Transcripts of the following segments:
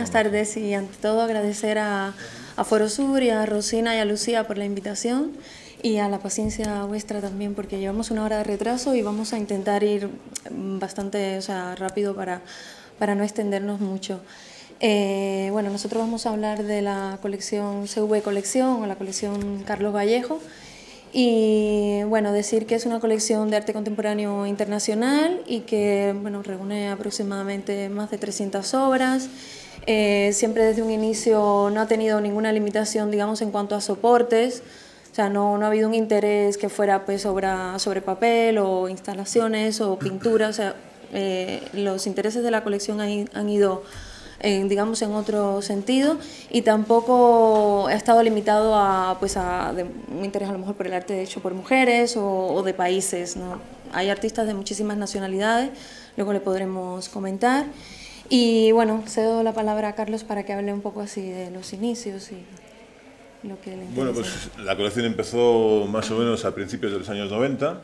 buenas tardes y ante todo agradecer a Foro Sur y a Rosina y a Lucía por la invitación y a la paciencia vuestra también, porque llevamos 1 hora de retraso y vamos a intentar ir bastante rápido para no extendernos mucho. Bueno, nosotros vamos a hablar de la colección CV Colección o la colección Carlos Vallejo. Y bueno, decir que es una colección de arte contemporáneo internacional y que bueno, reúne aproximadamente más de 300 obras. Siempre desde un inicio no ha tenido ninguna limitación, digamos, en cuanto a soportes. O sea, no ha habido un interés que fuera pues obra sobre papel o instalaciones o pintura. O sea, los intereses de la colección han ido digamos en otro sentido, y tampoco ha estado limitado a un interés a lo mejor por el arte hecho por mujeres o de países, ¿no? Hay artistas de muchísimas nacionalidades, luego le podremos comentar. Y bueno, cedo la palabra a Carlos para que hable un poco así de los inicios y lo que le interesa. Bueno, pues la colección empezó más o menos a principios de los años 90.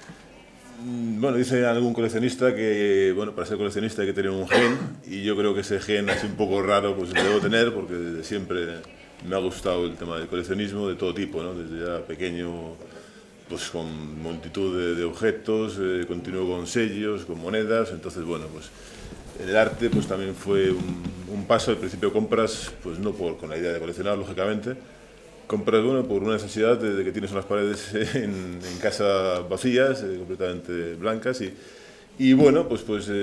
Bueno, dice algún coleccionista que, bueno, para ser coleccionista hay que tener un gen, y yo creo que ese gen así un poco raro pues lo debo tener, porque desde siempre me ha gustado el tema del coleccionismo de todo tipo, ¿no? Desde ya pequeño, pues con multitud de objetos, continuo con sellos, con monedas. Entonces, bueno, pues el arte pues también fue un paso. Al principio compras, pues no con la idea de coleccionar, lógicamente. Compras, bueno, por una necesidad de que tienes unas paredes en casa vacías, completamente blancas, y bueno, pues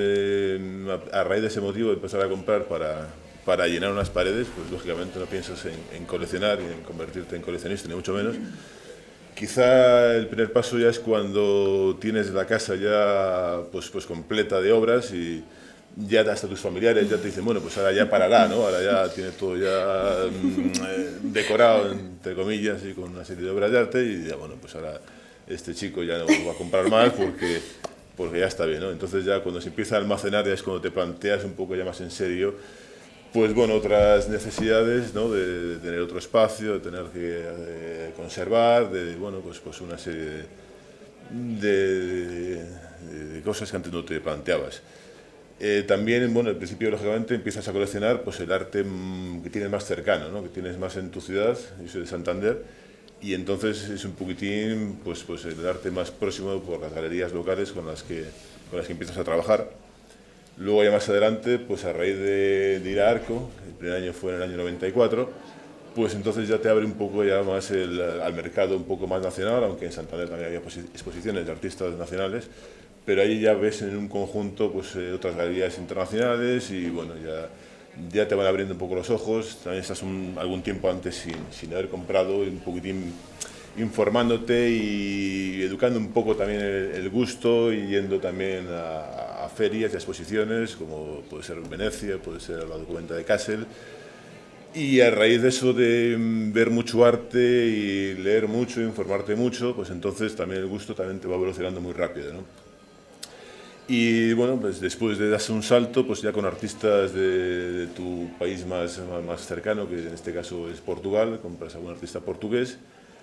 a raíz de ese motivo de empezar a comprar para llenar unas paredes, pues lógicamente no piensas en coleccionar y en convertirte en coleccionista, ni mucho menos. Quizá el primer paso ya es cuando tienes la casa ya pues completa de obras, y ya hasta tus familiares ya te dicen, bueno, pues ahora ya parará, ¿no? Ahora ya tiene todo ya decorado, entre comillas, y con una serie de obras de arte, y ya, bueno, pues ahora este chico ya no va a comprar más porque ya está bien, ¿no? Entonces ya cuando se empieza a almacenar ya es cuando te planteas un poco ya más en serio, pues bueno, otras necesidades, ¿no? De tener otro espacio, de tener que conservar, bueno, pues una serie de cosas que antes no te planteabas. También, bueno, al principio, lógicamente, empiezas a coleccionar pues el arte que tienes más cercano, ¿no? Que tienes más en tu ciudad. Yo soy de Santander, y entonces es un poquitín pues el arte más próximo por las galerías locales con las que empiezas a trabajar. Luego ya más adelante, pues a raíz de ir a Arco, el primer año fue en el año 94, pues entonces ya te abre un poco ya más al mercado un poco más nacional, aunque en Santander también había exposiciones de artistas nacionales, pero ahí ya ves en un conjunto pues otras galerías internacionales, y bueno, ya te van abriendo un poco los ojos. También estás algún tiempo antes sin haber comprado, un poquitín informándote y educando un poco también el gusto, y yendo también a ferias y a exposiciones, como puede ser Venecia, puede ser la Documenta de Kassel. Y a raíz de eso, de ver mucho arte y leer mucho, informarte mucho, pues entonces también el gusto también te va evolucionando muy rápido, ¿no? Y bueno, pues después de darse un salto, pues ya con artistas de tu país más cercano, que en este caso es Portugal, compras a algún artista portugués.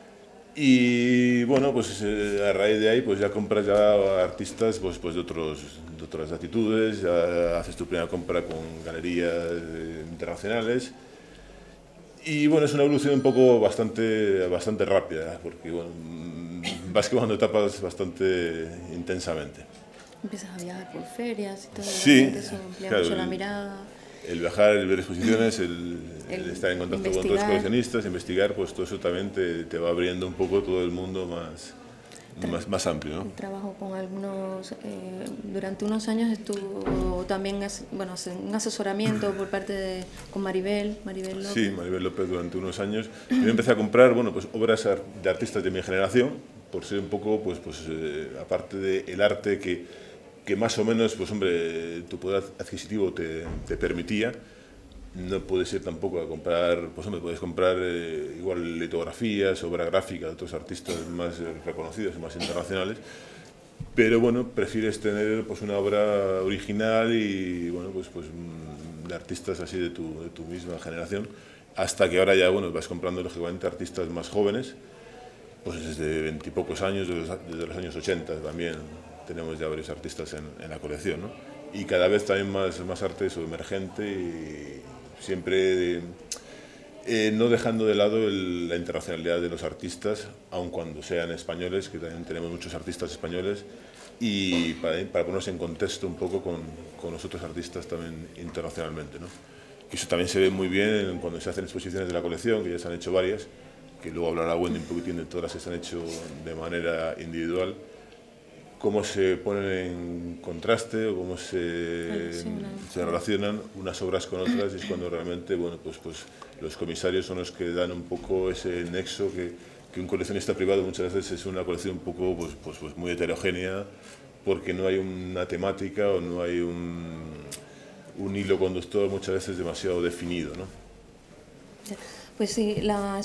Y bueno, pues a raíz de ahí pues ya compras ya artistas pues de otras latitudes, ya haces tu primera compra con galerías internacionales. Y bueno, es una evolución un poco bastante rápida, porque bueno, vas quemando etapas bastante intensamente. Empiezas a viajar por ferias y todo, sí, eso amplía claro, mucho la mirada. El viajar, el ver exposiciones, el estar en contacto con otros coleccionistas, investigar, pues todo eso también te va abriendo un poco todo el mundo más amplio, ¿no? El trabajo con algunos, durante unos años estuvo también un asesoramiento por parte con Maribel López. Sí, Maribel López durante unos años. Yo empecé a comprar, bueno, pues obras de artistas de mi generación, por ser un poco, aparte del arte que más o menos, pues hombre, tu poder adquisitivo te permitía. No puedes ir tampoco a comprar, pues hombre, puedes comprar igual litografías, obra gráfica de otros artistas más reconocidos y más internacionales, pero bueno, prefieres tener pues una obra original y bueno, pues de artistas así de tu misma generación, hasta que ahora ya, bueno, vas comprando lógicamente artistas más jóvenes, pues desde 20 y pocos años, desde los años 80 también tenemos ya varios artistas en la colección, ¿no? Y cada vez también más arte emergente y siempre no dejando de lado la internacionalidad de los artistas, aun cuando sean españoles, que también tenemos muchos artistas españoles, y para ponerse en contexto un poco con los otros artistas también internacionalmente, ¿no? Y eso también se ve muy bien cuando se hacen exposiciones de la colección, que ya se han hecho varias, que luego hablará Wendy un poquitín de todas las que se han hecho de manera individual, cómo se ponen en contraste o cómo se relacionan unas obras con otras, y es cuando realmente, bueno, pues los comisarios son los que dan un poco ese nexo que un coleccionista privado muchas veces es una colección un poco pues muy heterogénea, porque no hay una temática o no hay un hilo conductor muchas veces demasiado definido, ¿no? Pues sí, la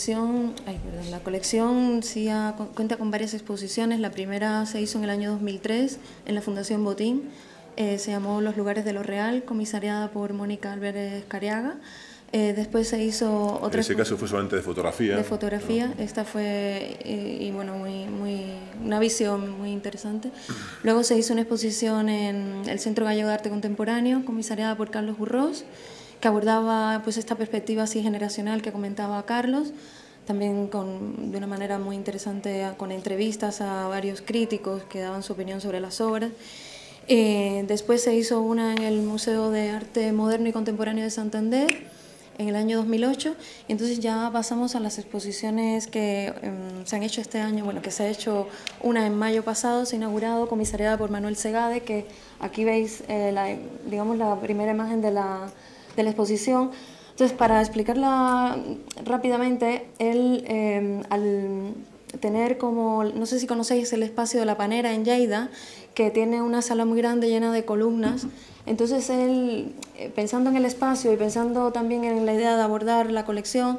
colección sí cuenta con varias exposiciones. La primera se hizo en el año 2003 en la Fundación Botín, se llamó Los lugares de lo real, comisariada por Mónica Álvarez Cariaga. Después se hizo otra... En ese caso fue solamente de fotografía. De fotografía, ¿no? Esta fue, bueno, una visión muy interesante. Luego se hizo una exposición en el Centro Gallego de Arte Contemporáneo, comisariada por Carlos Burrós, que abordaba pues esta perspectiva así generacional que comentaba Carlos, también de una manera muy interesante, con entrevistas a varios críticos que daban su opinión sobre las obras. Después se hizo una en el Museo de Arte Moderno y Contemporáneo de Santander, en el año 2008, y entonces ya pasamos a las exposiciones que se han hecho este año. Bueno, que se ha hecho una en mayo pasado, se ha inaugurado, comisariada por Manuel Segade, que aquí veis digamos la primera imagen de la exposición. Entonces, para explicarla rápidamente, él al tener como, no sé si conocéis el espacio de La Panera en Lleida, que tiene una sala muy grande llena de columnas. Entonces él, pensando en el espacio y pensando también en la idea de abordar la colección,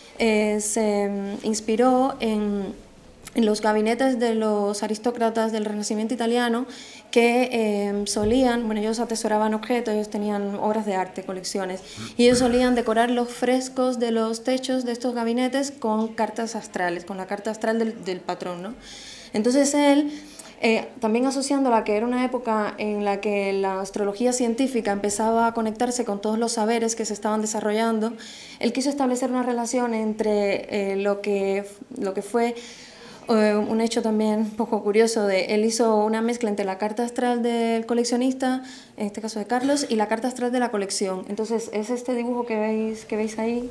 se inspiró en los gabinetes de los aristócratas del Renacimiento italiano, que solían, bueno, ellos atesoraban objetos, ellos tenían obras de arte, colecciones, y ellos solían decorar los frescos de los techos de estos gabinetes con cartas astrales, con la carta astral del patrón, ¿no? Entonces él, también asociándola que era una época en la que la astrología científica empezaba a conectarse con todos los saberes que se estaban desarrollando, él quiso establecer una relación entre lo que fue un hecho también un poco curioso. Él hizo una mezcla entre la carta astral del coleccionista, en este caso de Carlos, y la carta astral de la colección. Entonces es este dibujo que veis ahí,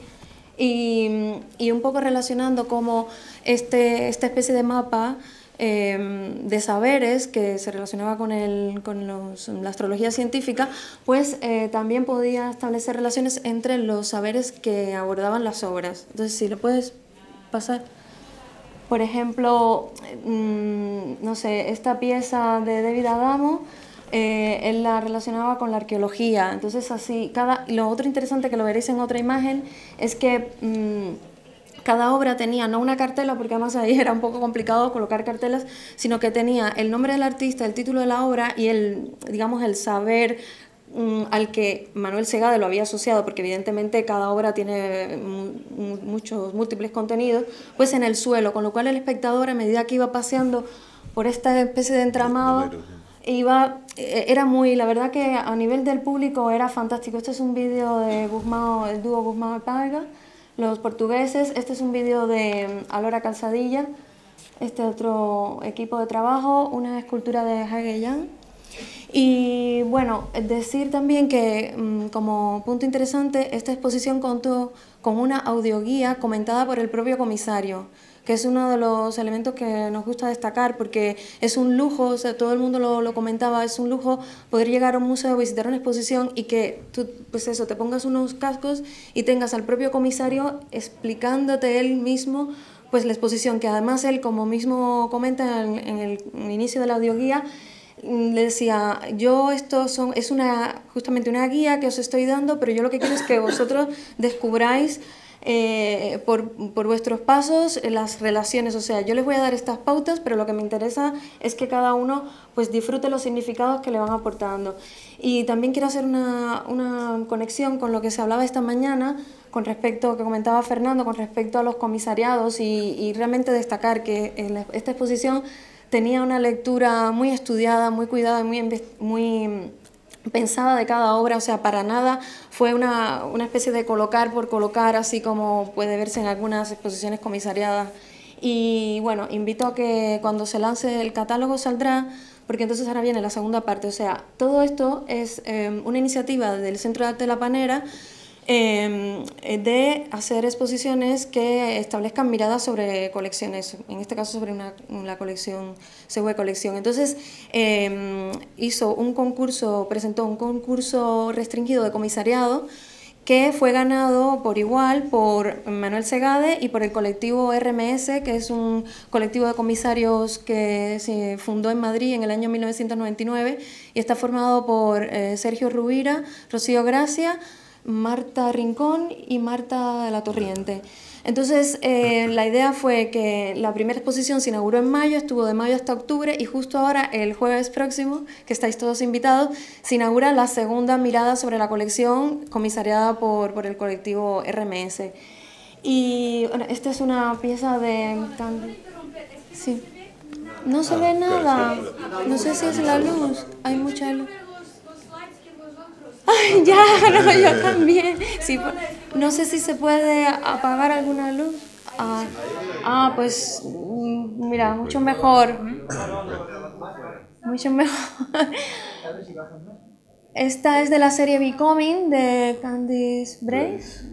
y un poco relacionando como esta especie de mapa de saberes que se relacionaba con la astrología científica, pues también podía establecer relaciones entre los saberes que abordaban las obras. Entonces, si lo puedes pasar. Por ejemplo, no sé, esta pieza de David Adamo, él la relacionaba con la arqueología. Entonces, así, lo otro interesante, que lo veréis en otra imagen, es que cada obra tenía no una cartela, porque además ahí era un poco complicado colocar cartelas, sino que tenía el nombre del artista, el título de la obra y digamos, el saber al que Manuel Segade lo había asociado, porque evidentemente cada obra tiene múltiples contenidos, pues en el suelo, con lo cual el espectador, a medida que iba paseando por esta especie de entramado, era la verdad que a nivel del público era fantástico. Este es un vídeo de Gusmão, el dúo Gusmão y Paiva, los portugueses. Este es un vídeo de Alora Calzadilla, este otro equipo de trabajo, una escultura de Hagellán. Y bueno, decir también que como punto interesante, esta exposición contó con una audioguía comentada por el propio comisario, que es uno de los elementos que nos gusta destacar, porque es un lujo, o sea, todo el mundo lo comentaba, es un lujo poder llegar a un museo, visitar una exposición y que tú, pues eso, te pongas unos cascos y tengas al propio comisario explicándote él mismo pues la exposición, que además él, como mismo comenta en el inicio de la audioguía, le decía, es justamente una guía que os estoy dando, pero yo lo que quiero es que vosotros descubráis por vuestros pasos las relaciones. O sea, yo les voy a dar estas pautas, pero lo que me interesa es que cada uno pues disfrute los significados que le van aportando. Y también quiero hacer una conexión con lo que se hablaba esta mañana, con respecto, que comentaba Fernando, con respecto a los comisariados, y realmente destacar que esta exposición tenía una lectura muy estudiada, muy cuidada, muy pensada de cada obra, o sea, para nada fue una especie de colocar por colocar, así como puede verse en algunas exposiciones comisariadas. Y bueno, invito a que cuando se lance el catálogo saldrá, porque entonces ahora viene la segunda parte. O sea, todo esto es una iniciativa del Centro de Arte La Panera de hacer exposiciones que establezcan miradas sobre colecciones, en este caso sobre la colección, Següe Colección. Entonces hizo un concurso, presentó un concurso restringido de comisariado que fue ganado por igual por Manuel Segade y por el colectivo RMS, que es un colectivo de comisarios que se fundó en Madrid en el año 1999 y está formado por Sergio Rubira, Rocío Gracia, Marta Rincón y Marta de la Torriente. Entonces, la idea fue que la primera exposición se inauguró en mayo, estuvo de mayo hasta octubre y justo ahora, el jueves próximo, que estáis todos invitados, se inaugura la segunda mirada sobre la colección comisariada por el colectivo RMS. Y bueno, esta es una pieza de... Sí. No se ve nada, no sé si es la luz, hay mucha luz. Ay, ya, no, yo también. Sí, no sé si se puede apagar alguna luz. Pues mira, mucho mejor. Mucho mejor. Esta es de la serie Becoming de Candice Brace.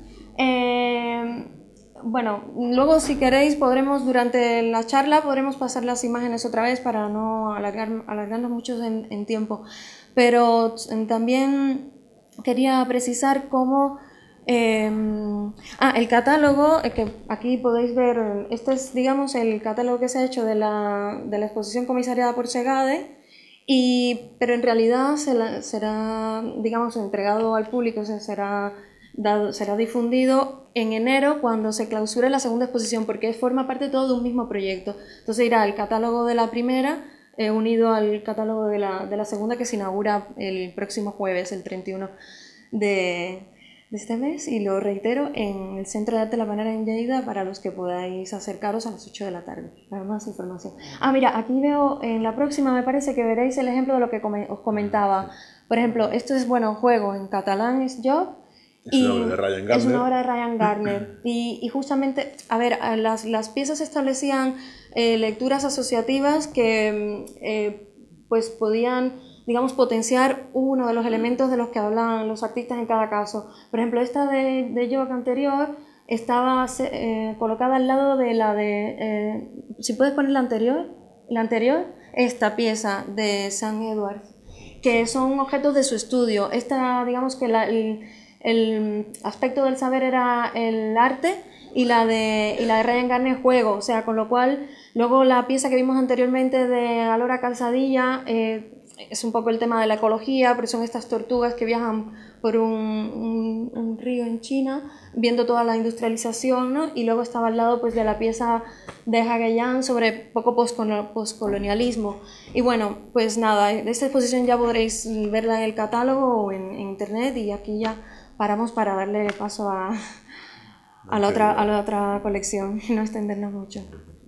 Bueno, luego si queréis podremos, durante la charla, podremos pasar las imágenes otra vez para no alargarnos mucho en tiempo. Pero también quería precisar cómo el catálogo, que aquí podéis ver, este es, digamos, el catálogo que se ha hecho de la exposición comisariada por Segade, pero en realidad será, digamos, entregado al público, o sea, será difundido en enero cuando se clausure la segunda exposición, porque forma parte todo de un mismo proyecto. Entonces irá el catálogo de la primera unido al catálogo de la segunda, que se inaugura el próximo jueves, el 31 de este mes, y lo reitero, en el Centro de Arte La Panera en Lleida, para los que podáis acercaros a las 8 de la tarde para más información. Mira, aquí veo en la próxima, me parece que veréis el ejemplo de lo que os comentaba. Por ejemplo, esto es, bueno, juego en catalán, es job. Es una obra de Ryan Gardner. Es una obra de Ryan Gardner. Y justamente, a ver, las piezas establecían lecturas asociativas que pues podían, digamos, potenciar uno de los elementos de los que hablan los artistas en cada caso. Por ejemplo, esta de Jock anterior estaba colocada al lado de la de... si puedes poner la anterior, esta pieza de St. Edwards, que son objetos de su estudio. Esta, digamos que el aspecto del saber era el arte y la de Ryan Gardner juego, o sea, con lo cual luego la pieza que vimos anteriormente de Alora Calzadilla es un poco el tema de la ecología, porque son estas tortugas que viajan por un río en China, viendo toda la industrialización, ¿no? Y luego estaba al lado pues de la pieza de Hagellán sobre poco postcolonialismo. Y bueno, pues nada, esta exposición ya podréis verla en el catálogo o en internet, y aquí ya paramos para darle paso a la otra colección y no extendernos mucho.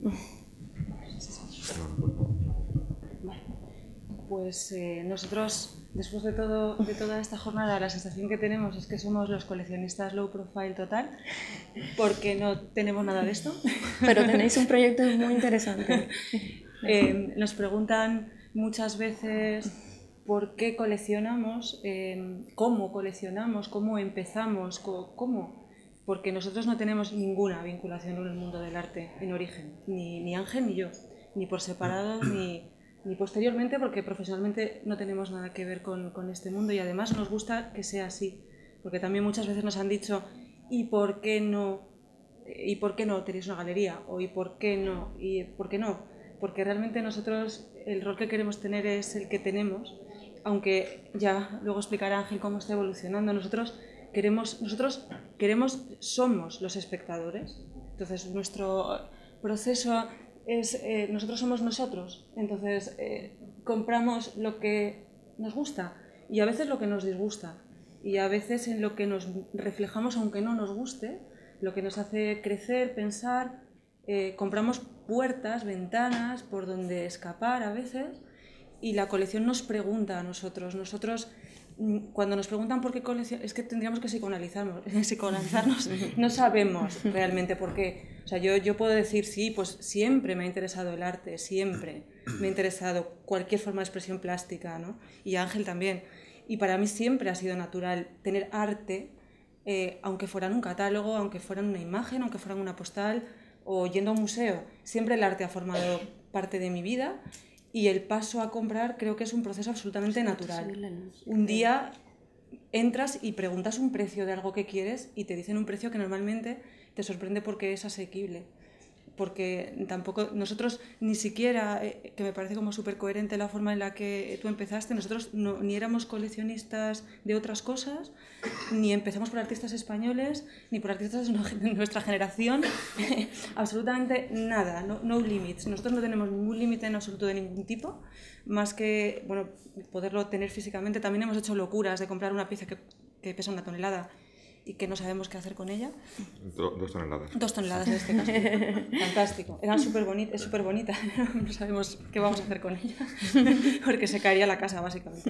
Pues nosotros, después de toda esta jornada, la sensación que tenemos es que somos los coleccionistas low profile total, porque no tenemos nada de esto. Pero tenéis un proyecto muy interesante. Nos preguntan muchas veces por qué coleccionamos, cómo empezamos, cómo. Porque nosotros no tenemos ninguna vinculación con el mundo del arte en origen, ni Ángel ni yo, ni por separado ni posteriormente, porque profesionalmente no tenemos nada que ver con este mundo, y además nos gusta que sea así, porque también muchas veces nos han dicho ¿y por qué no tenéis una galería? O ¿y por qué no? ¿Y por qué no? Porque realmente nosotros el rol que queremos tener es el que tenemos, aunque ya luego explicará Ángel cómo está evolucionando. Nosotros somos los espectadores. Entonces nuestro proceso es, nosotros somos nosotros. Entonces compramos lo que nos gusta y a veces lo que nos disgusta, y a veces en lo que nos reflejamos aunque no nos guste, lo que nos hace crecer, pensar. Compramos puertas, ventanas por donde escapar a veces, y la colección nos pregunta a nosotros. Nosotros cuando nos preguntan por qué coleccionamos, es que tendríamos que psicoanalizarnos, no sabemos realmente por qué. O sea, yo puedo decir, sí, pues siempre me ha interesado el arte, siempre me ha interesado cualquier forma de expresión plástica, ¿no? Y Ángel también. Y para mí siempre ha sido natural tener arte, aunque fuera en un catálogo, aunque fuera en una imagen, aunque fuera en una postal o yendo a un museo. Siempre el arte ha formado parte de mi vida y el paso a comprar creo que es un proceso absolutamente natural. Un día entras y preguntas un precio de algo que quieres y te dicen un precio que normalmente te sorprende porque es asequible. Porque tampoco, nosotros ni siquiera, que me parece como súper coherente la forma en la que tú empezaste, nosotros ni éramos coleccionistas de otras cosas, ni empezamos por artistas españoles, ni por artistas de nuestra generación, absolutamente nada, no limits. Nosotros no tenemos ningún límite en absoluto de ningún tipo, más que, bueno, poderlo tener físicamente. También hemos hecho locuras de comprar una pieza que pesa 1 tonelada y que no sabemos qué hacer con ella. 2 toneladas. 2 toneladas en este caso. Fantástico. Es súper bonita. No sabemos qué vamos a hacer con ella, porque se caería la casa, básicamente.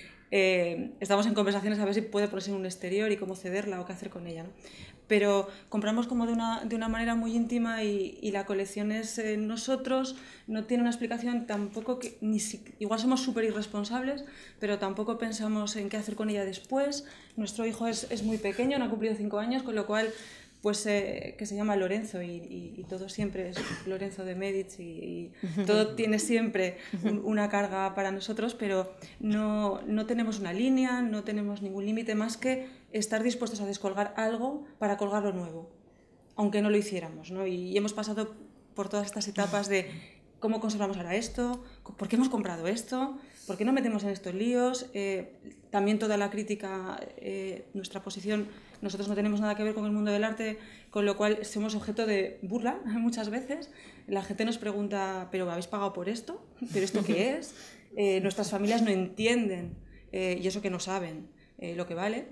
Estamos en conversaciones a ver si puede ponerse en un exterior y cómo cederla o qué hacer con ella, ¿no? Pero compramos como de una manera muy íntima y la colección es nosotros, no tiene una explicación tampoco, igual somos súper irresponsables, pero tampoco pensamos en qué hacer con ella después. Nuestro hijo es muy pequeño, no ha cumplido 5 años, con lo cual pues que se llama Lorenzo y todo siempre es Lorenzo de Medici y todo tiene siempre una carga para nosotros, pero no tenemos una línea, no tenemos ningún límite más que estar dispuestos a descolgar algo para colgar lo nuevo, aunque no lo hiciéramos, ¿no? Y hemos pasado por todas estas etapas de cómo conservamos ahora esto, por qué hemos comprado esto, por qué no metemos en estos líos, también toda la crítica, nuestra posición. Nosotros no tenemos nada que ver con el mundo del arte, con lo cual somos objeto de burla muchas veces. La gente nos pregunta, ¿pero habéis pagado por esto? ¿Pero esto qué es? Nuestras familias no entienden, y eso que no saben lo que vale.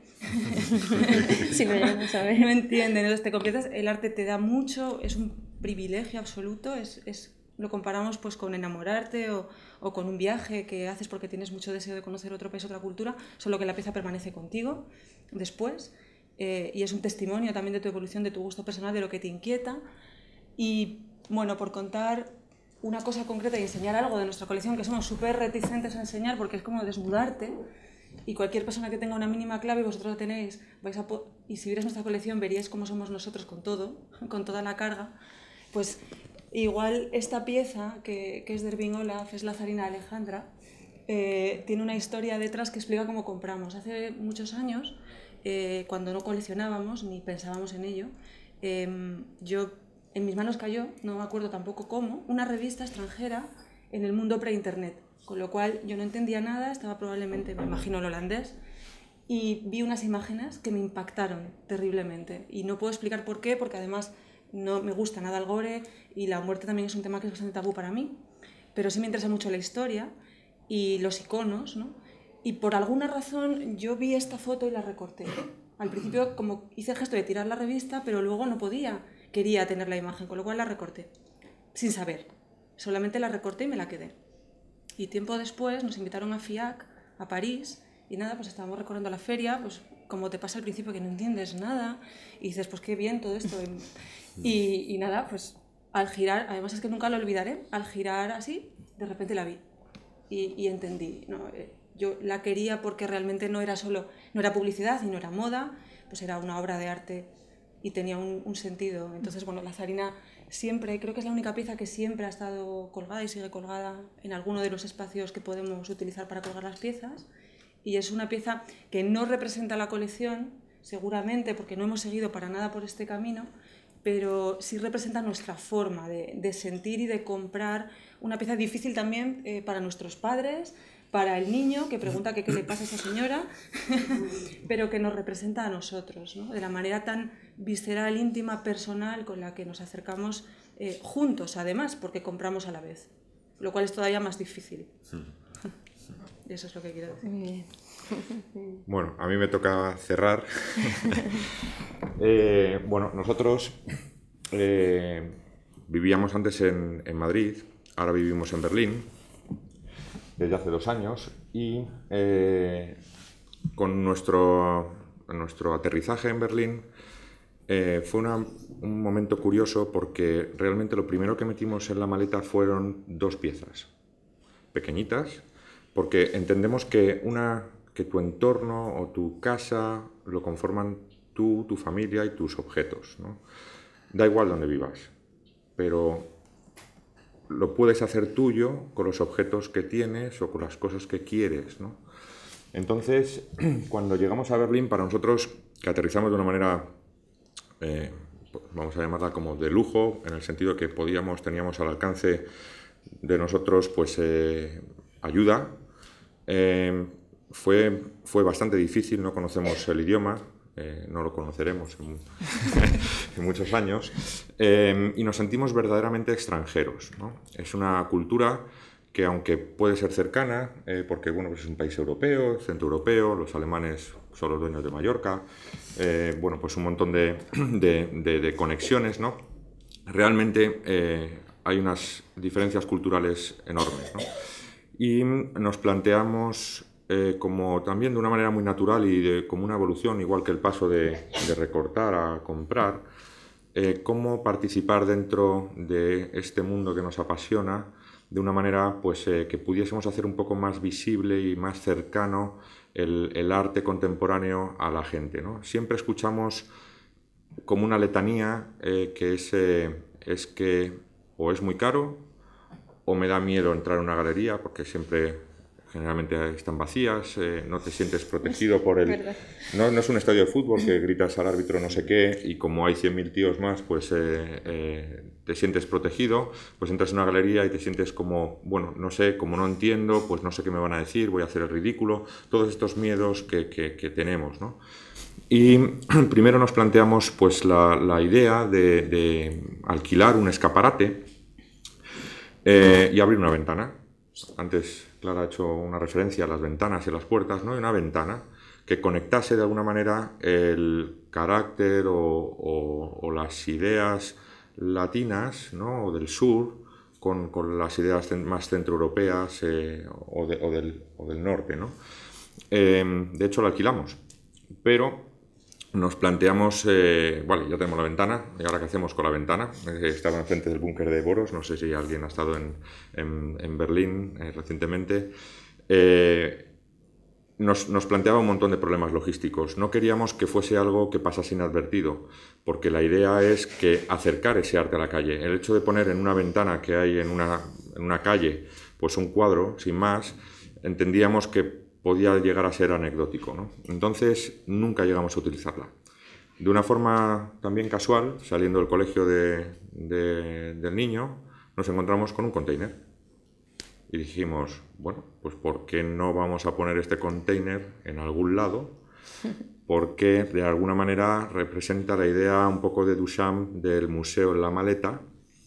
Si no llegan a saber. No entienden. Entonces te conviertes, el arte te da mucho, es un privilegio absoluto, lo comparamos pues con enamorarte o con un viaje que haces porque tienes mucho deseo de conocer otro país, otra cultura, solo que la pieza permanece contigo después. Y es un testimonio también de tu evolución, de tu gusto personal, de lo que te inquieta. Y bueno, por contar una cosa concreta y enseñar algo de nuestra colección, que somos súper reticentes a enseñar porque es como desnudarte, y cualquier persona que tenga una mínima clave, vosotros la tenéis, y si vierais nuestra colección veríais cómo somos nosotros con todo, con toda la carga. Pues igual esta pieza, que es de Irving Olaf, es la zarina Alejandra, tiene una historia detrás que explica cómo compramos. Hace muchos años, cuando no coleccionábamos ni pensábamos en ello, en mis manos cayó, no me acuerdo tampoco cómo, una revista extranjera en el mundo pre-internet, con lo cual yo no entendía nada, estaba probablemente, me imagino, en holandés, y vi unas imágenes que me impactaron terriblemente. Y no puedo explicar por qué, porque además no me gusta nada el gore y la muerte también es un tema que es bastante tabú para mí, pero sí me interesa mucho la historia y los iconos, ¿no? Y por alguna razón yo vi esta foto y la recorté. Al principio como hice el gesto de tirar la revista, pero luego no podía, quería tener la imagen, con lo cual la recorté, sin saber. Solamente la recorté y me la quedé. Y tiempo después nos invitaron a FIAC, a París, y nada, pues estábamos recorriendo la feria, pues como te pasa al principio que no entiendes nada, y dices, pues qué bien todo esto. Y nada, pues al girar, además es que nunca lo olvidaré, al girar así, de repente la vi y entendí, ¿no? Yo la quería porque realmente no era publicidad y no era moda, pues era una obra de arte y tenía un sentido. Entonces, bueno, la zarina siempre, creo que es la única pieza que siempre ha estado colgada y sigue colgada en alguno de los espacios que podemos utilizar para colgar las piezas. Y es una pieza que no representa la colección, seguramente, porque no hemos seguido para nada por este camino, pero sí representa nuestra forma de sentir y de comprar, una pieza difícil también para nuestros padres, para el niño que pregunta qué le pasa a esa señora, pero que nos representa a nosotros, ¿no? De la manera tan visceral, íntima, personal con la que nos acercamos juntos, además, porque compramos a la vez, lo cual es todavía más difícil. Eso es lo que quiero decir. Bueno, a mí me toca cerrar. Bueno, nosotros vivíamos antes en Madrid, ahora vivimos en Berlín desde hace 2 años y con nuestro aterrizaje en Berlín fue un momento curioso porque realmente lo primero que metimos en la maleta fueron 2 piezas pequeñitas, porque entendemos que tu entorno o tu casa lo conforman tú, tu familia y tus objetos, ¿no? Da igual donde vivas, pero lo puedes hacer tuyo con los objetos que tienes o con las cosas que quieres, ¿no? Entonces, cuando llegamos a Berlín, para nosotros, que aterrizamos de una manera, vamos a llamarla como de lujo, en el sentido que teníamos al alcance de nosotros, pues, ayuda. Fue bastante difícil, no conocemos el idioma, no lo conoceremos en muchos años, y nos sentimos verdaderamente extranjeros, ¿no? Es una cultura que, aunque puede ser cercana, porque bueno, pues es un país europeo, centroeuropeo, los alemanes son los dueños de Mallorca, bueno, pues un montón de conexiones, ¿no? Realmente hay unas diferencias culturales enormes, ¿no? Y nos planteamos como también de una manera muy natural y como una evolución, igual que el paso de recortar a comprar, cómo participar dentro de este mundo que nos apasiona de una manera pues, que pudiésemos hacer un poco más visible y más cercano el arte contemporáneo a la gente, ¿no? Siempre escuchamos como una letanía que es que o es muy caro o me da miedo entrar en una galería porque generalmente están vacías, no te sientes protegido por el... No es un estadio de fútbol que gritas al árbitro no sé qué y como hay 100.000 tíos más, pues te sientes protegido, pues entras en una galería y te sientes como, bueno, no sé, como no entiendo, pues no sé qué me van a decir, voy a hacer el ridículo, todos estos miedos que tenemos, ¿no? Y primero nos planteamos pues la idea de alquilar un escaparate y abrir una ventana. Antes Clara ha hecho una referencia a las ventanas y las puertas, ¿no? Una ventana que conectase de alguna manera el carácter o las ideas latinas, ¿no? O del sur con las ideas más centroeuropeas o del norte, ¿no? De hecho, la alquilamos, pero nos planteamos, vale, ya tenemos la ventana, ¿y ahora qué hacemos con la ventana? Estaba enfrente del búnker de Boros, no sé si alguien ha estado en Berlín recientemente. Nos planteaba un montón de problemas logísticos. No queríamos que fuese algo que pasase inadvertido, porque la idea es que acercar ese arte a la calle. El hecho de poner en una ventana que hay en una calle, pues un cuadro, sin más, entendíamos que podía llegar a ser anecdótico, ¿no? Entonces nunca llegamos a utilizarla. De una forma también casual, saliendo del colegio del niño, nos encontramos con un container y dijimos, bueno, pues ¿por qué no vamos a poner este container en algún lado? Porque de alguna manera representa la idea un poco de Duchamp del museo en la maleta.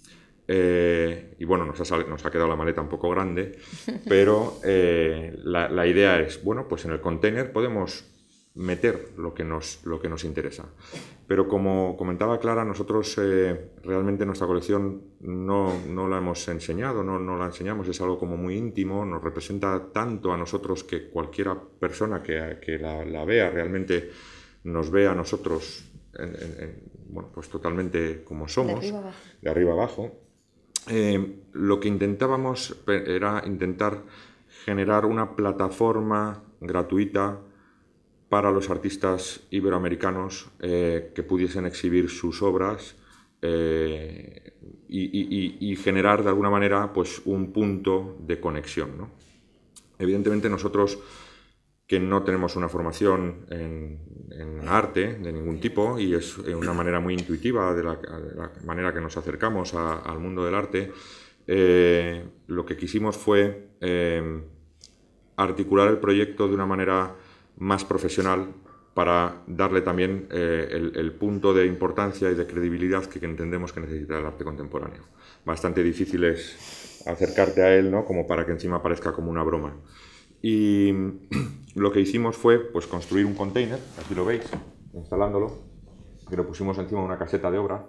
Y bueno, nos ha quedado la maleta un poco grande, pero la idea es, bueno, pues en el container podemos meter lo que nos interesa. Pero como comentaba Clara, nosotros realmente nuestra colección no la hemos enseñado, no la enseñamos, es algo como muy íntimo, nos representa tanto a nosotros que cualquiera persona que la vea realmente nos ve a nosotros bueno, pues totalmente como somos, de arriba abajo. Lo que intentábamos era intentar generar una plataforma gratuita para los artistas iberoamericanos que pudiesen exhibir sus obras y generar de alguna manera pues, un punto de conexión, ¿no? Evidentemente nosotros, que no tenemos una formación en arte de ningún tipo y es una manera muy intuitiva de la manera que nos acercamos al mundo del arte, lo que quisimos fue articular el proyecto de una manera más profesional para darle también el punto de importancia y de credibilidad que entendemos que necesita el arte contemporáneo. Bastante difícil es acercarte a él, ¿no? Como para que encima parezca como una broma. Y lo que hicimos fue pues, construir un container, aquí lo veis, instalándolo, que lo pusimos encima de una caseta de obra,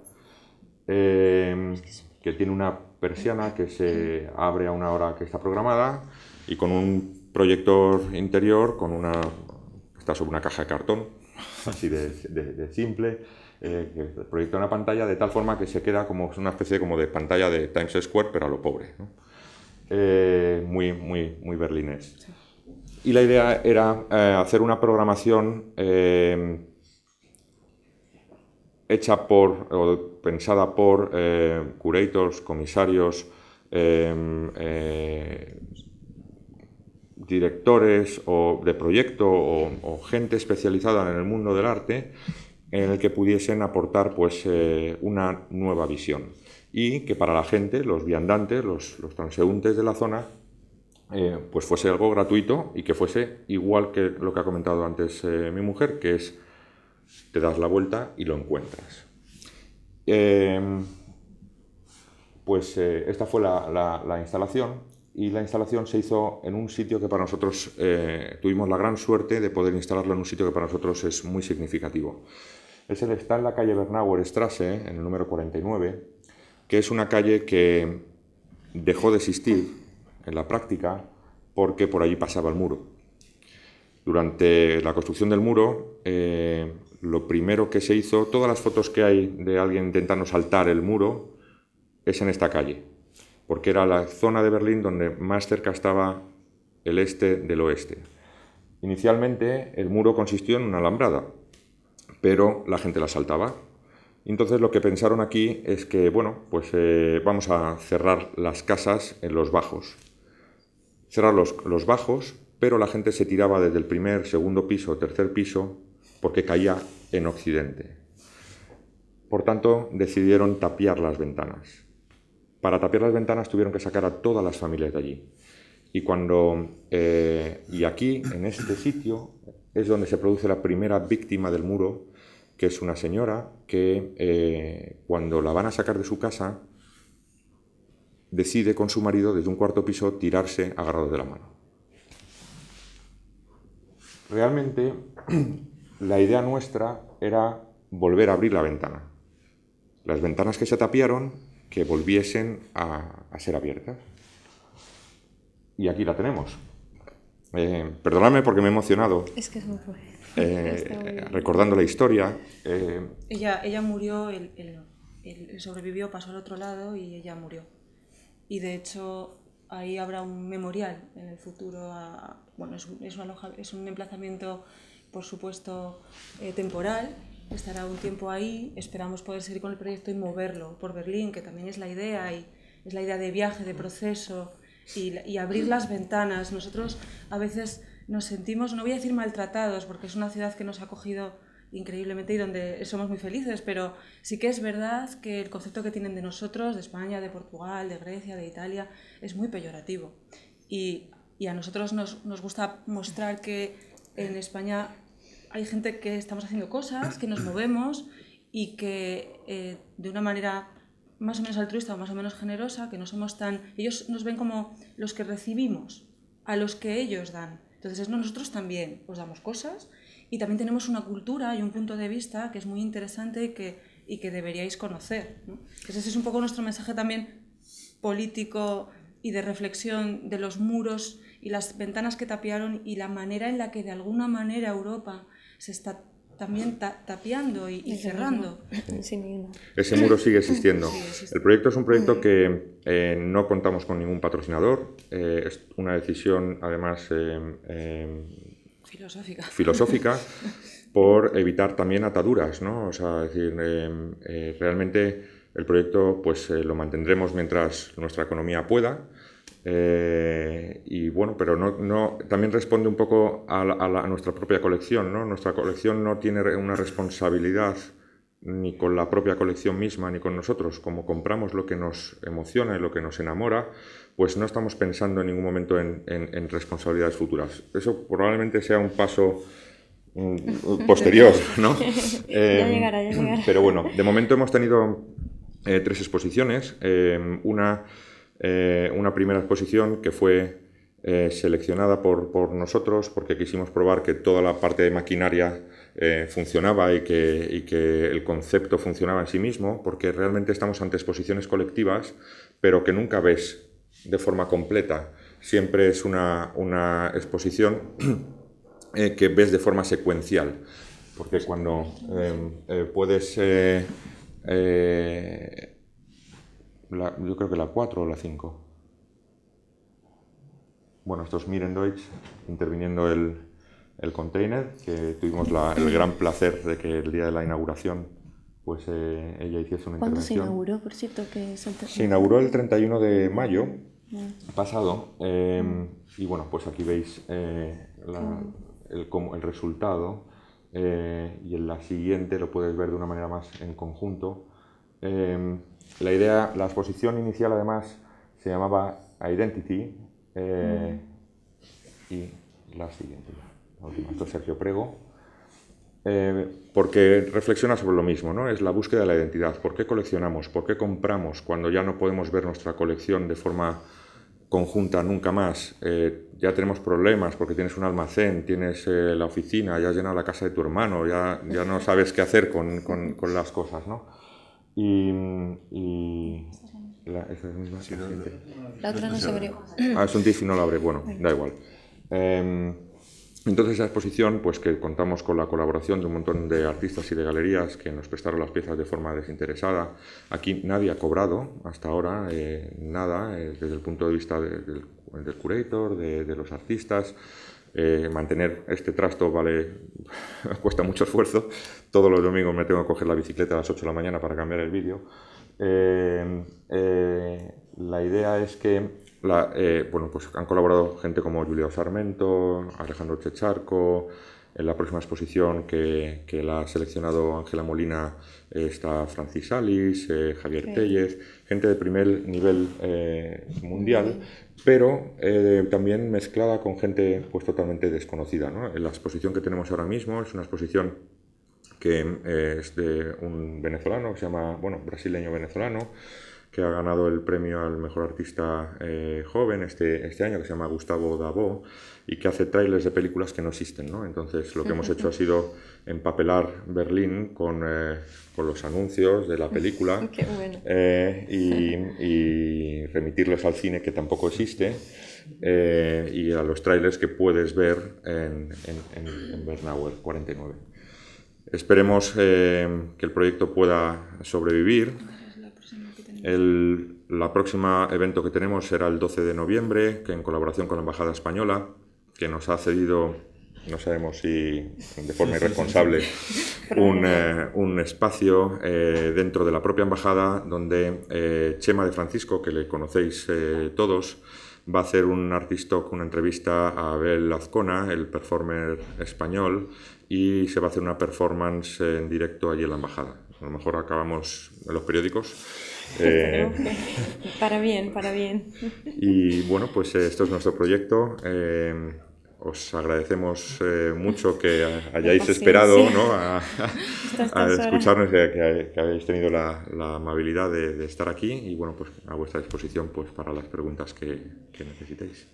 que tiene una persiana que se abre a una hora que está programada y con un proyector interior, está sobre una caja de cartón, así de simple, que proyecta una pantalla de tal forma que se queda como una especie como de pantalla de Times Square, pero a lo pobre, ¿no? Muy berlinés. Sí. Y la idea era hacer una programación hecha por, o pensada por curators, comisarios, directores o de proyecto o gente especializada en el mundo del arte, en el que pudiesen aportar pues, una nueva visión y que para la gente, los viandantes, los transeúntes de la zona, pues fuese algo gratuito y que fuese igual que lo que ha comentado antes mi mujer, que es te das la vuelta y lo encuentras. Esta fue la instalación, y la instalación se hizo en un sitio que para nosotros tuvimos la gran suerte de poder instalarlo en un sitio que para nosotros es muy significativo. Está en la calle Bernauer Straße, en el número 49, que es una calle que dejó de existir en la práctica porque por allí pasaba el muro. Durante la construcción del muro, lo primero que se hizo, todas las fotos que hay de alguien intentando saltar el muro, es en esta calle, porque era la zona de Berlín donde más cerca estaba el este del oeste. Inicialmente el muro consistió en una alambrada, pero la gente la saltaba. Entonces lo que pensaron aquí es que, bueno, pues vamos a cerrar las casas en los bajos. Cerrar los bajos, pero la gente se tiraba desde el primer, segundo piso, tercer piso, porque caía en occidente. Por tanto, decidieron tapiar las ventanas. Para tapiar las ventanas tuvieron que sacar a todas las familias de allí. Y aquí, en este sitio, es donde se produce la primera víctima del muro, que es una señora que cuando la van a sacar de su casa, decide con su marido desde un cuarto piso tirarse agarrados de la mano. Realmente la idea nuestra era volver a abrir la ventana. Las ventanas que se tapiaron, que volviesen a ser abiertas. Y aquí la tenemos. Perdóname porque me he emocionado. Es que es muy recordando la historia. Ella murió, él sobrevivió, pasó al otro lado y ella murió. Y de hecho ahí habrá un memorial en el futuro. Bueno, es un emplazamiento, por supuesto, temporal. Estará un tiempo ahí. Esperamos poder seguir con el proyecto y moverlo por Berlín, que también es la idea, y es la idea de viaje, de proceso, y abrir las ventanas. Nosotros a veces nos sentimos, no voy a decir maltratados, porque es una ciudad que nos ha acogido increíblemente y donde somos muy felices, pero sí que es verdad que el concepto que tienen de nosotros, de España, de Portugal, de Grecia, de Italia, es muy peyorativo. Y a nosotros nos gusta mostrar que en España hay gente que estamos haciendo cosas, que nos movemos y que de una manera más o menos altruista o más o menos generosa, que no somos tan... Ellos nos ven como los que recibimos a los que ellos dan. Entonces nosotros también os damos cosas y también tenemos una cultura y un punto de vista que es muy interesante y que deberíais conocer, ¿no? Entonces ese es un poco nuestro mensaje también político y de reflexión de los muros y las ventanas que tapiaron y la manera en la que de alguna manera Europa se está también tapiando y cerrando. Ese muro sigue existiendo. Sí, existe. El proyecto es un proyecto que no contamos con ningún patrocinador. Es una decisión, además, filosófica por evitar también ataduras, ¿no? O sea, es decir, realmente el proyecto pues, lo mantendremos mientras nuestra economía pueda. Y bueno, pero también responde un poco a nuestra propia colección, ¿no? Nuestra colección no tiene una responsabilidad ni con la propia colección misma ni con nosotros. Como compramos lo que nos emociona y lo que nos enamora, pues no estamos pensando en ningún momento en responsabilidades futuras. Eso probablemente sea un paso posterior, ¿no? Ya llegará. Pero bueno, de momento hemos tenido 3 exposiciones. Una primera exposición que fue seleccionada por nosotros porque quisimos probar que toda la parte de maquinaria funcionaba y que el concepto funcionaba en sí mismo, porque realmente estamos ante exposiciones colectivas, pero que nunca ves de forma completa. Siempre es una exposición que ves de forma secuencial, porque cuando puedes... yo creo que la 4 o la 5. Bueno, esto es Mirendeutsch interviniendo el container, que tuvimos el gran placer de que el día de la inauguración pues ella hiciese una intervención. ¿Cuándo se inauguró, por cierto? Se inauguró el 31 de mayo pasado y bueno, pues aquí veis el resultado y en la siguiente lo puedes ver de una manera más en conjunto. La exposición inicial además se llamaba Identity y la siguiente, la última, esto es Sergio Prego, porque reflexiona sobre lo mismo, ¿no? Es la búsqueda de la identidad. ¿Por qué coleccionamos? ¿Por qué compramos cuando ya no podemos ver nuestra colección de forma conjunta nunca más? Ya tenemos problemas porque tienes un almacén, tienes la oficina, ya has llenado la casa de tu hermano, ya no sabes qué hacer con las cosas, ¿no? Esa es la misma. Sí, la otra no se abrió. Es un TIFF y no la abre, bueno, da igual. Entonces esa exposición, pues que contamos con la colaboración de un montón de artistas y de galerías que nos prestaron las piezas de forma desinteresada. Aquí nadie ha cobrado hasta ahora, nada, desde el punto de vista del curator, de los artistas. Mantener este trasto cuesta mucho esfuerzo. Todos los domingos me tengo que coger la bicicleta a las 8 de la mañana para cambiar el vídeo. La idea es que bueno, pues han colaborado gente como Julio Sarmento, Alejandro Checharco. En la próxima exposición que la ha seleccionado Ángela Molina está Francis Alice, Javier Tellez, gente de primer nivel mundial, pero también mezclada con gente pues totalmente desconocida, ¿no? La exposición que tenemos ahora mismo es una exposición que es de un venezolano que se llama, bueno, brasileño-venezolano, que ha ganado el premio al mejor artista joven este año, que se llama Gustavo Dabó, y que hace trailers de películas que no existen, ¿no? Entonces lo que hemos hecho ha sido empapelar Berlín con los anuncios de la película. Qué bueno. Y remitirlos al cine, que tampoco existe, y a los trailers que puedes ver en Bernauer 49. Esperemos que el proyecto pueda sobrevivir. La próxima evento que tenemos será el 12 de noviembre, que en colaboración con la Embajada Española, que nos ha cedido, no sabemos si de forma irresponsable, un espacio dentro de la propia embajada donde Chema de Francisco, que le conocéis todos, va a hacer un Artist Talk, una entrevista a Abel Azcona, el performer español, y se va a hacer una performance en directo allí en la embajada. A lo mejor acabamos en los periódicos. Para bien, para bien. Y bueno, pues esto es nuestro proyecto. Os agradecemos mucho que hayáis esperado, ¿no, a escucharnos, que hayáis tenido la amabilidad de estar aquí y bueno, pues a vuestra disposición pues para las preguntas que necesitéis.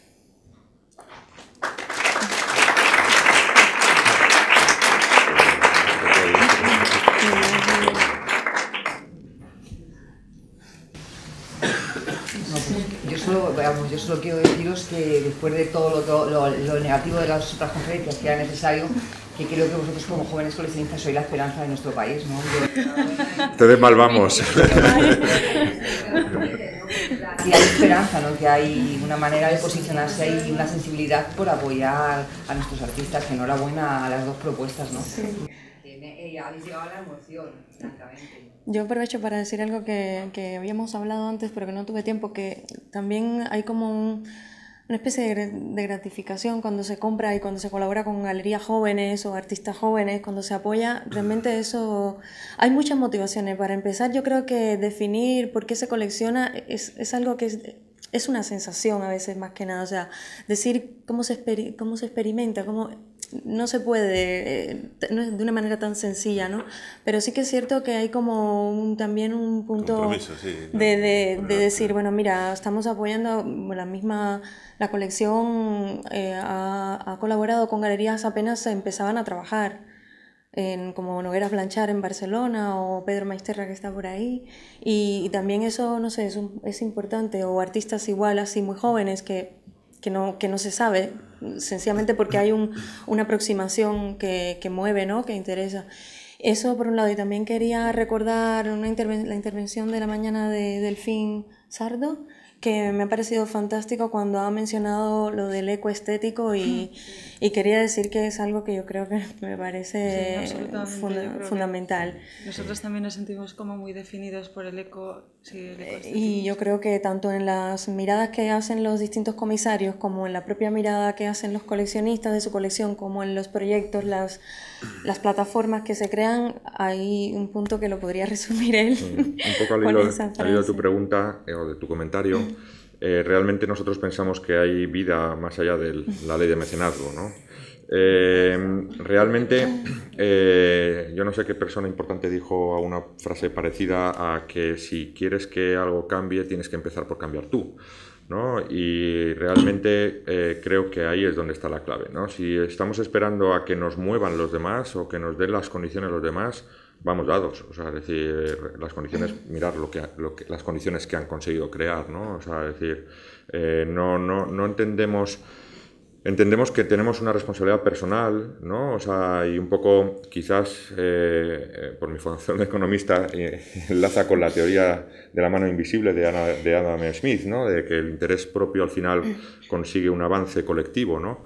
Yo solo quiero deciros que después de todo lo negativo de las otras conferencias que era necesario, que creo que vosotros como jóvenes coleccionistas sois la esperanza de nuestro país, ¿no? Entonces mal vamos. Y hay esperanza, ¿no? Que hay una manera de posicionarse ahí y una sensibilidad por apoyar a nuestros artistas. Enhorabuena a las dos propuestas, ¿no? Sí. Habéis llegado a la emoción, francamente. Yo aprovecho para decir algo que habíamos hablado antes, pero que no tuve tiempo, que también hay como una especie de gratificación cuando se compra y cuando se colabora con galerías jóvenes o artistas jóvenes, cuando se apoya, realmente eso... Hay muchas motivaciones. Para empezar, yo creo que definir por qué se colecciona es algo que es una sensación a veces más que nada. O sea, decir cómo se experimenta, no se puede no es de una manera tan sencilla, ¿no? Pero sí que es cierto que hay como también un punto sí, de decir, bueno, mira, estamos apoyando la colección ha colaborado con galerías apenas empezaban a trabajar, como Nogueras Blanchard en Barcelona o Pedro Maisterra que está por ahí, y también eso, no sé, es importante, o artistas igual así muy jóvenes que no se sabe, sencillamente porque hay una aproximación que mueve, ¿no? Que interesa. Eso por un lado, y también quería recordar la intervención de la mañana de Delfín Sardo, que me ha parecido fantástico cuando ha mencionado lo del eco estético y quería decir que es algo que yo creo que me parece fundamental. Nosotros también nos sentimos como muy definidos por el eco, sí, el eco estético. Y yo creo que tanto en las miradas que hacen los distintos comisarios como en la propia mirada que hacen los coleccionistas de su colección, como en los proyectos, las plataformas que se crean, hay un punto que lo podría resumir él. Un poco al hilo de tu pregunta o de tu comentario, realmente nosotros pensamos que hay vida más allá de la ley de mecenazgo, ¿no? Realmente, yo no sé qué persona importante dijo una frase parecida a que si quieres que algo cambie, tienes que empezar por cambiar tú, ¿no? Y realmente creo que ahí es donde está la clave, ¿no? Si estamos esperando a que nos muevan los demás o que nos den las condiciones los demás, vamos dados, o sea, es decir, las condiciones, mirar las condiciones que han conseguido crear, ¿no? O sea, es decir, no entendemos que tenemos una responsabilidad personal, ¿no? O sea, y un poco, quizás, por mi formación de economista, enlaza con la teoría de la mano invisible de Adam Smith, ¿no? De que el interés propio al final consigue un avance colectivo, ¿no?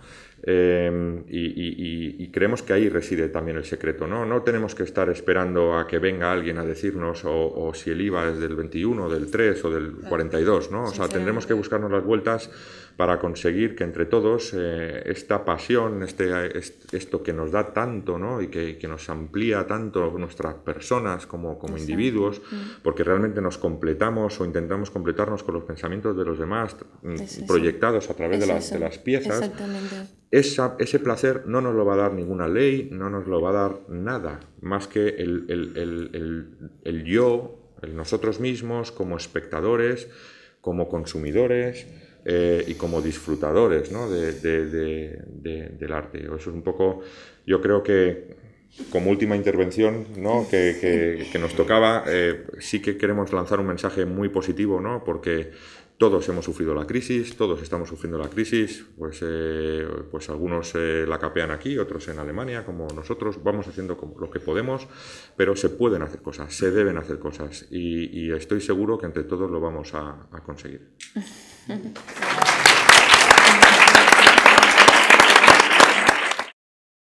Y creemos que ahí reside también el secreto, ¿no? No tenemos que estar esperando a que venga alguien a decirnos o si el IVA es del 21, del 3 o del 42, ¿no? O sea, tendremos que buscarnos las vueltas para conseguir que entre todos esta pasión, esto que nos da tanto, ¿no? Y que nos amplía tanto nuestras personas como individuos, porque realmente nos completamos o intentamos completarnos con los pensamientos de los demás, proyectados a través de las piezas. Exactamente. Ese placer no nos lo va a dar ninguna ley, no nos lo va a dar nada, más que el yo, el nosotros mismos, como espectadores, como consumidores y como disfrutadores, ¿no? del arte. Eso es un poco, yo creo que como última intervención, ¿no? que nos tocaba, sí que queremos lanzar un mensaje muy positivo, ¿no? Porque todos hemos sufrido la crisis, todos estamos sufriendo la crisis, pues algunos la capean aquí, otros en Alemania, como nosotros, vamos haciendo lo que podemos, pero se pueden hacer cosas, se deben hacer cosas y estoy seguro que entre todos lo vamos a conseguir.